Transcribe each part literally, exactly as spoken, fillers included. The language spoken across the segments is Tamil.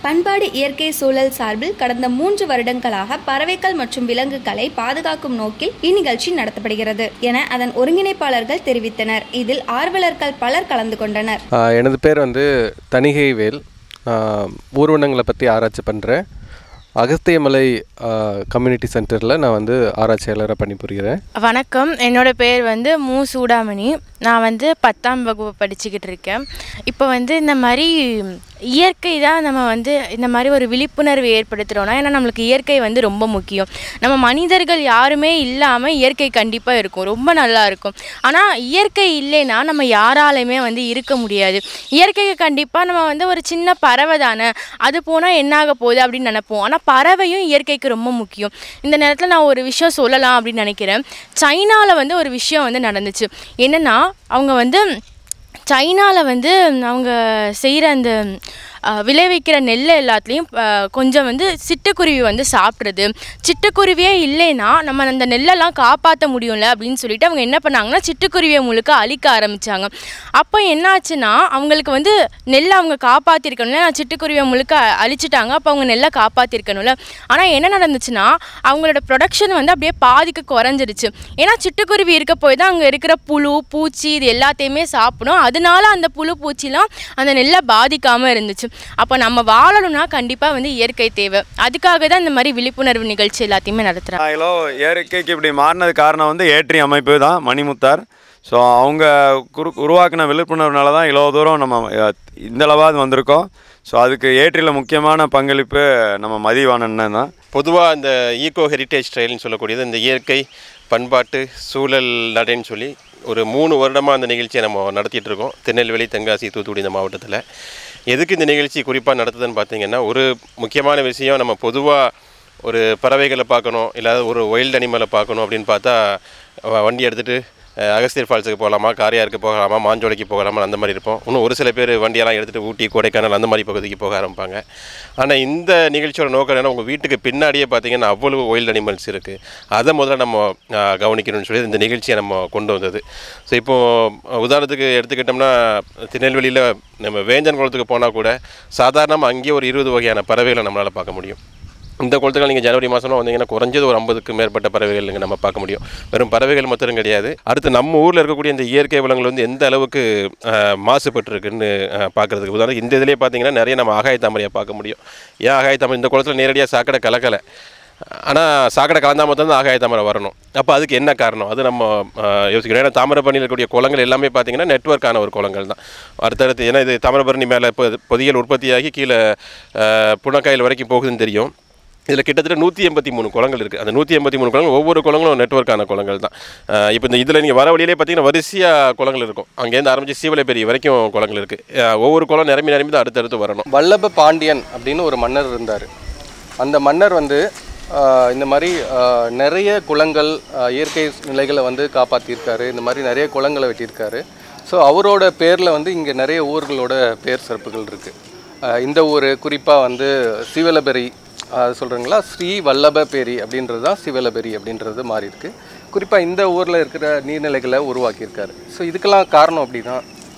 பண்பாடு இயற்கை சூழல் சார்பில் கடந்த மூன்று வருடங்களாக பறவைகள் மற்றும் விலங்குகளை பாதுகாக்கும் நோக்கில் இந்நிகழ்ச்சி நடத்தப்படுகிறது என அதன் ஒருங்கிணைப்பாளர்கள் தெரிவித்தனர். இதில் ஆர்வலர்கள் பலர் கலந்து கொண்டனர். எனது பேர் வந்து தணிகை வேல். ஊர்வனங்களை பற்றி ஆராய்ச்சி பண்ணுறேன். அகஸ்தியமலை கம்யூனிட்டி சென்டரில் நான் வந்து ஆராய்ச்சியாளராக பணிபுரிகிறேன். வணக்கம், என்னோடய பேர் வந்து மு சூடாமணி. நான் வந்து பத்தாம் வகுப்பு படிச்சுக்கிட்டு இருக்கேன். இப்போ வந்து இந்த மாதிரி இயற்கை தான் நம்ம வந்து இந்த மாதிரி ஒரு விழிப்புணர்வு ஏற்படுத்துகிறோன்னா, ஏன்னா நம்மளுக்கு இயற்கை வந்து ரொம்ப முக்கியம். நம்ம மனிதர்கள் யாருமே இல்லாமல் இயற்கை கண்டிப்பாக இருக்கும், ரொம்ப நல்லா இருக்கும். ஆனால் இயற்கை இல்லைன்னா நம்ம யாராலையுமே வந்து இருக்க முடியாது. இயற்கைக்கு கண்டிப்பாக நம்ம வந்து ஒரு சின்ன பறவை தானே, அது போனால் என்னாக போகுது அப்படின்னு நினைப்போம். ஆனால் பறவையும் இயற்கைக்கு ரொம்ப முக்கியம். இந்த நேரத்தில் நான் ஒரு விஷயம் சொல்லலாம் அப்படின்னு நினைக்கிறேன். சைனாவில் வந்து ஒரு விஷயம் வந்து நடந்துச்சு. என்னென்னா, அவங்க வந்து சைனாவில் வந்து அவங்க செய்கிற அந்த விளைவிக்கிற நெல் எல்லாத்துலேயும் கொஞ்சம் வந்து சிட்டுக்குருவி வந்து சாப்பிட்றது. சிட்டுக்குருவியே இல்லைன்னா நம்ம அந்த நெல்லெல்லாம் காப்பாற்ற முடியும்ல அப்படின்னு சொல்லிட்டு அவங்க என்ன பண்ணாங்கன்னா, சிட்டுக்குருவியை முழுக்க அழிக்க ஆரம்பித்தாங்க. அப்போ என்னாச்சுன்னா, அவங்களுக்கு வந்து நெல்லை அவங்க காப்பாற்றிருக்கணும்ல, நான் சிட்டுக்குருவியை முழுக்க அழிச்சிட்டாங்க. அப்போ அவங்க நெல்லை காப்பாற்றிருக்கணும்ல. ஆனால் என்ன நடந்துச்சுன்னா, அவங்களோட ப்ரொடக்ஷன் வந்து அப்படியே பாதிக்கு குறைஞ்சிருச்சு. ஏன்னா சிட்டுக்குருவி இருக்க போய் தான் அங்கே இருக்கிற புழு பூச்சி இது எல்லாத்தையுமே சாப்பிடும். அதனால அந்த புழு பூச்சிலாம் அந்த நெல்லை பாதிக்காமல் இருந்துச்சு. அப்போ நம்ம வாழணும்னா கண்டிப்பாக வந்து இயற்கை தேவை. அதுக்காக தான் இந்த மாதிரி விழிப்புணர்வு நிகழ்ச்சி எல்லாத்தையுமே நடத்துகிறாங்க. ஹலோ, இயற்கைக்கு இப்படி மாறினது காரணம் வந்து ஏற்றி அமைப்பு தான், மணிமுத்தார். ஸோ அவங்க குரு உருவாக்கின விழிப்புணர்வுனால தான் இவ்வளோ தூரம் நம்ம இந்தளவாது வந்திருக்கோம். ஸோ அதுக்கு ஏற்றியில் முக்கியமான பங்களிப்பு நம்ம மதிவாணன் தான். பொதுவாக இந்த ஈகோ ஹெரிட்டேஜ் ட்ரையல்னு சொல்லக்கூடியது இந்த இயற்கை பண்பாட்டு சூழல் நடைன்னு சொல்லி ஒரு மூணு வருடமாக அந்த நிகழ்ச்சியை நம்ம நடத்திட்டு இருக்கோம். திருநெல்வேலி, தென்காசி, தூத்துக்குடி இந்த மாவட்டத்தில். எதுக்கு இந்த நிகழ்ச்சி குறிப்பாக நடத்துதுன்னு பார்த்தீங்கன்னா, ஒரு முக்கியமான விஷயம், நம்ம பொதுவாக ஒரு பறவைகளை பார்க்கணும், இல்லாத ஒரு வைல்டு அனிமலை பார்க்கணும் அப்படின்னு பார்த்தா வண்டி எடுத்துகிட்டு அகஸ்தியர் ஃபால்ஸுக்கு போகலாமா, காரையாருக்கு போகலாமா, மாஞ்சோலைக்கு போகலாமா அந்த மாதிரி இருப்போம். இன்னும் ஒரு சில பேர் வண்டியெல்லாம் எடுத்துகிட்டு ஊட்டி, கொடைக்கானல் அந்த மாதிரி பகுதிக்கு போக ஆரம்பிப்பாங்க. ஆனால் இந்த நிகழ்ச்சியோட நோக்கம் என்னென்னா, உங்கள் வீட்டுக்கு பின்னாடியே பார்த்தீங்கன்னா அவ்வளவு வைல்டு அனிமல்ஸ் இருக்குது. அதை முதல்ல நம்ம கவனிக்கணும்னு சொல்லி இந்த நிகழ்ச்சியை நம்ம கொண்டு வந்தது. ஸோ இப்போது உதாரணத்துக்கு எடுத்துக்கிட்டோம்னா, திருநெல்வேலியில் நம்ம வேஞ்சன் குளத்துக்கு போனால் கூட சாதாரணமாக அங்கேயே ஒரு இருபது வகையான பறவைகளை நம்மளால் பார்க்க முடியும். இந்த குளத்துக்கு நீங்கள் ஜனவரி மாதம்லாம் வந்தீங்கன்னா குறைஞ்சது ஒரு ஐம்பதுக்கு மேற்பட்ட பறவைகள் இங்கே நம்ம பார்க்க முடியும். வெறும் பறவைகள் மட்டும் கிடையாது, அடுத்து நம்ம ஊரில் இருக்கக்கூடிய இந்த இயற்கை வளங்கள் வந்து எந்த அளவுக்கு மாசுபட்டுருக்குன்னு பார்க்குறதுக்கு உதாரணம் இந்த இதிலே பார்த்தீங்கன்னா நிறைய நம்ம ஆகாய தாமரையை பார்க்க முடியும். ஏன் ஆகாய தாமரை இந்த குளத்தில் நேரடியாக சாக்கடை கலக்கலை, ஆனால் சாக்கடை கலந்தால் மட்டும் தான் ஆகாய தாமரை வரணும். அப்போ அதுக்கு என்ன காரணம், அது நம்ம யோசிக்கணும். ஏன்னா தாமிரபரணியில் இருக்கக்கூடிய குளங்கள் எல்லாமே பார்த்தீங்கன்னா நெட்வொர்க்கான ஒரு குளங்கள் தான். அடுத்தடுத்து ஏன்னா இது தாமிரபரணி மேலே இப்போ பொதியல் உற்பத்தியாகி கீழே புனக்காயில் வரைக்கும் போகுதுன்னு தெரியும். இதில் கிட்டத்தட்ட நூற்றி எண்பத்தி மூணு குளங்கள் இருக்குது. அந்த நூற்றி எண்பத்தி மூணு குளங்கள் ஒவ்வொரு குளங்களும் நெட்வொர்க்கான குளங்கள் தான். இப்போ இந்த இதில் நீங்கள் வர வழியிலே பார்த்தீங்கன்னா வரிசையாக குளங்கள் இருக்கும். அங்கேருந்து ஆரம்பித்து சீவலைப்பேரி வரைக்கும் குளங்கள் இருக்குது. ஒவ்வொரு குளம் நிரம்பி நிரம்பி தான் அடுத்தடுத்து வரணும். வல்லப பாண்டியன் அப்படின்னு ஒரு மன்னர் இருந்தார். அந்த மன்னர் வந்து இந்த மாதிரி நிறைய குளங்கள் இயற்கை நிலைகளை வந்து காப்பாற்றியிருக்காரு. இந்த மாதிரி நிறைய குளங்களை வெட்டியிருக்காரு. ஸோ அவரோட பேரில் வந்து இங்கே நிறைய ஊர்களோட பேர் சிறப்புகள் இருக்குது. இந்த ஊர் குறிப்பாக வந்து சிவலபெரி அது சொல்கிறீங்களா, ஸ்ரீ வல்லபபேரி அப்படின்றது தான் சிவலபெரி அப்படின்றது மாறி இருக்குது. குறிப்பாக இந்த ஊரில் இருக்கிற நீர்நிலைகளை உருவாக்கியிருக்காரு. ஸோ இதுக்கெல்லாம் காரணம் அப்படின்னா,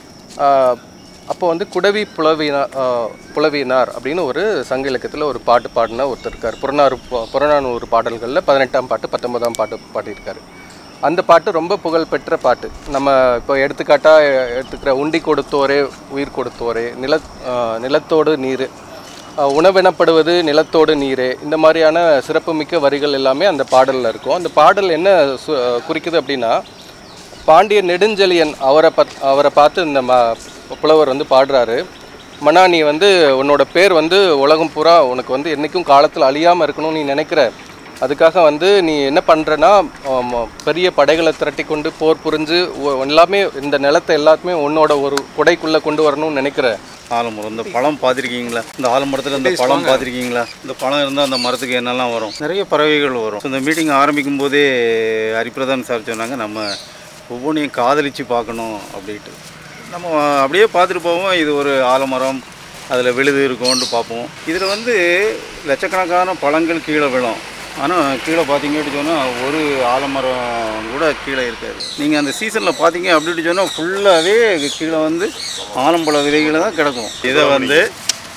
அப்போ வந்து குடவி புலவினா புலவினார் அப்படின்னு ஒரு சங்க இலக்கியத்தில் ஒரு பாட்டு பாடின ஒருத்தர் இருக்கார். புறநாறு புறநானூறு பாடல்களில் பதினெட்டாம் பாட்டு பத்தொன்பதாம் பாட்டு பாடியிருக்காரு. அந்த பாட்டு ரொம்ப புகழ்பெற்ற பாட்டு. நம்ம இப்போ எடுத்துக்காட்டாக எடுத்துக்கிற உண்டி கொடுத்தோரே உயிர் கொடுத்தோரே, நில நிலத்தோடு நீர், உணவெனப்படுவது நிலத்தோடு நீரே, இந்த மாதிரியான சிறப்புமிக்க வரிகள் எல்லாமே அந்த பாடலில் இருக்கும். அந்த பாடல் என்ன குறிக்குது அப்படின்னா, பாண்டிய நெடுஞ்செழியன் அவரை பத் அவரை பார்த்து இந்த ம புலவர் வந்து பாடுறாரு. மன்னா, நீ வந்து உன்னோட பேர் வந்து உலகம் பூரா உனக்கு வந்து என்றைக்கும் காலத்தில் அழியாமல் இருக்கணும்னு நீ நினைக்கிற. அதுக்காக வந்து நீ என்ன பண்ணுறன்னா, பெரிய படைகளை திரட்டி கொண்டு போர் புரிஞ்சு எல்லாமே இந்த நிலத்தை எல்லாத்துமே உன்னோட ஒரு குடைக்குள்ளே கொண்டு வரணும்னு நினைக்கிற. ஆலமரம், இந்த பழம் பார்த்துருக்கீங்களா? இந்த ஆலமரத்தில் இந்த பழம் பார்த்துருக்கீங்களா? இந்த பழம் இருந்தால் அந்த மரத்துக்கு என்னெல்லாம் வரும், நிறைய பறவைகள் வரும். இந்த மீட்டிங் ஆரம்பிக்கும் போதே ஹரிபிரதான் சார் சொன்னாங்க, நம்ம ஒவ்வொன்றையும் காதலித்து பார்க்கணும் அப்படின்ட்டு. நம்ம அப்படியே பார்த்துட்டு போவோம். இது ஒரு ஆலமரம், அதில் விழுது இருக்கும்னு பார்ப்போம். இதில் வந்து லட்சக்கணக்கான பழங்கள் கீழே விழும். ஆனால் கீழே பார்த்தீங்கன்னு சொன்னால் ஒரு ஆலமரம் கூட கீழே இருக்காது. நீங்கள் அந்த சீசனில் பார்த்தீங்க அப்படின்னு சொன்னால் ஃபுல்லாகவே கீழே வந்து ஆலம்பழ விதைகளை தான் கிடக்கும். இதை வந்து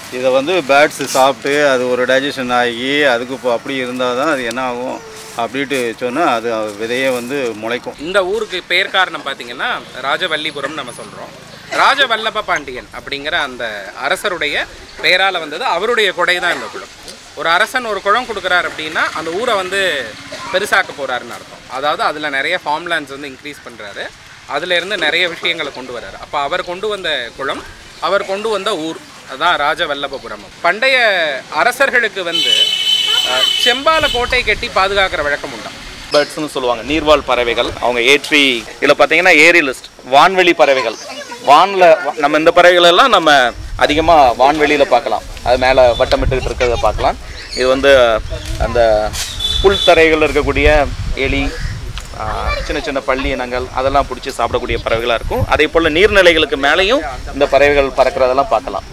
இதை வந்து பேர்ட்ஸ் சாப்பிட்டு அது ஒரு டைஜஷன் ஆகி அதுக்கு இப்போ அப்படி இருந்தால் தான் அது என்ன ஆகும் அப்படின்ட்டு சொன்னால் அது விதையே வந்து முளைக்கும். இந்த ஊருக்கு பெயர் காரணம் பார்த்திங்கன்னா ராஜவல்லிபுரம் நம்ம சொல்கிறோம். ராஜவல்லப பாண்டியன் அப்படிங்கிற அந்த அரசருடைய பெயரால் வந்தது. அவருடைய கொடை தான் இந்த குளம். ஒரு அரசன் ஒரு குளம் கொடுக்குறாரு அப்படின்னா அந்த ஊரை வந்து பெருசாக்க போகிறாருன்னு அர்த்தம். அதாவது அதில் நிறைய ஃபார்ம்லேண்ட்ஸ் வந்து இன்க்ரீஸ் பண்ணுறாரு, அதிலேருந்து நிறைய விஷயங்களை கொண்டு வர்றாரு. அப்போ அவர் கொண்டு வந்த குளம், அவர் கொண்டு வந்த ஊர், அதுதான் ராஜவல்லபபுரம். பண்டைய அரசர்களுக்கு வந்து செம்பால கோட்டை கட்டி பாதுகாக்கிற வழக்கம் உண்டா? பேர்ட்ஸ்னு சொல்லுவாங்க, நீர்வாழ் பறவைகள். அவங்க ஏற்றி இதில் பார்த்தீங்கன்னா ஏரி லிஸ்ட், வான்வெளி பறவைகள். வானில் நம்ம இந்த பறவைகள் எல்லாம் நம்ம அதிகமாக வான்வெளியில் பார்க்கலாம், அது மேலே வட்டமிட்டுக்கிட்டு இருக்கிறத பார்க்கலாம். இது வந்து அந்த புல்தரைகளில் இருக்கக்கூடிய எலி, சின்ன சின்ன பள்ளி இனங்கள் அதெல்லாம் பிடிச்சி சாப்பிடக்கூடிய பறவைகளாக இருக்கும். அதே போல் நீர்நிலைகளுக்கு மேலேயும் இந்த பறவைகள் பறக்கிறதெல்லாம் பார்க்கலாம்.